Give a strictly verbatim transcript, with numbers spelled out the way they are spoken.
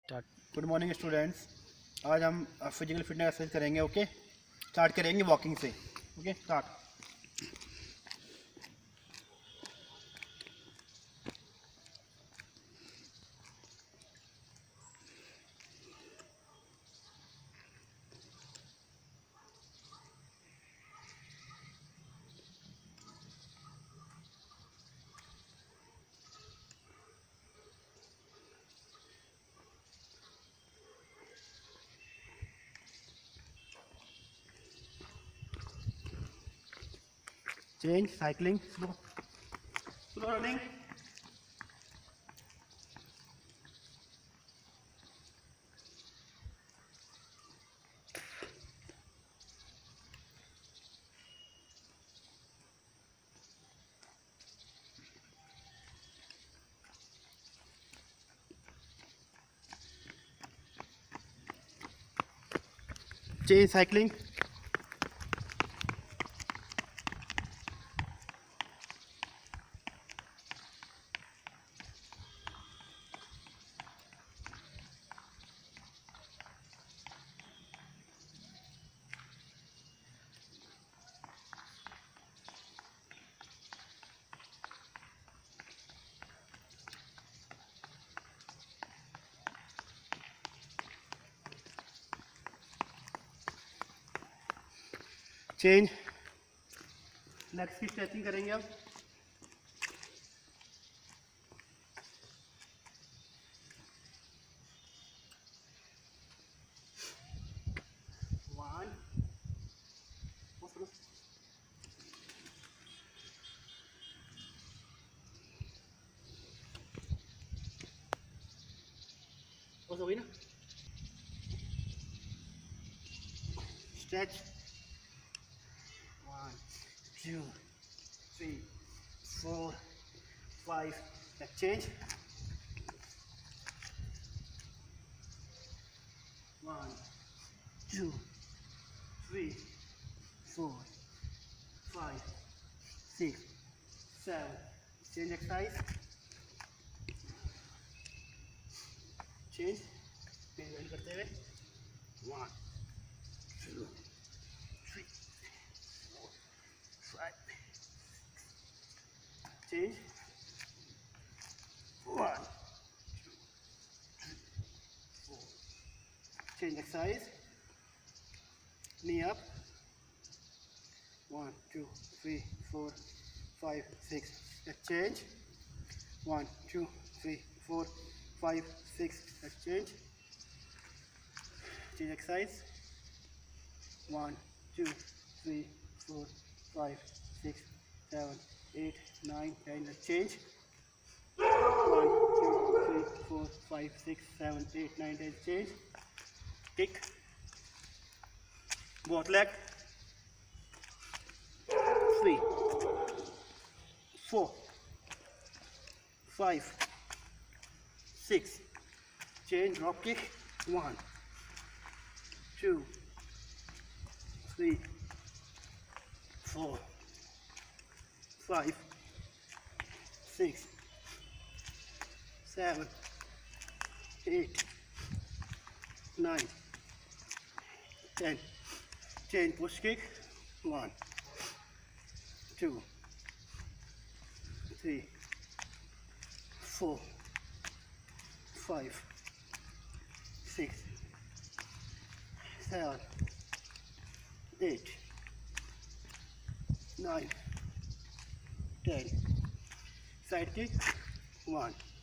Start. Good morning students. आज हम physical fitness exercise करेंगे। ओके, स्टार्ट करेंगे वॉकिंग से। Okay, start. Change cycling, slow slow running, change cycling, change legs की stretching करेंगे अब। वन, बस हो गई ना। Stretch, one two three four five, change, one two three four five six seven, change exercise, change pen bend करते हुए, one two three four five, change, one two three four, change exercise, knee up, one two three four five six, exchange, one two three four five six, exchange, change exercise, one two three four five six seven eight nine ten, exchange, one two three four five six seven eight nine ten, exchange, kick, both leg, three four five six, change, drop kick, one two three four five six seven eight nine ten, change, push kick, one two three four five six seven eight nine ten, side kick, one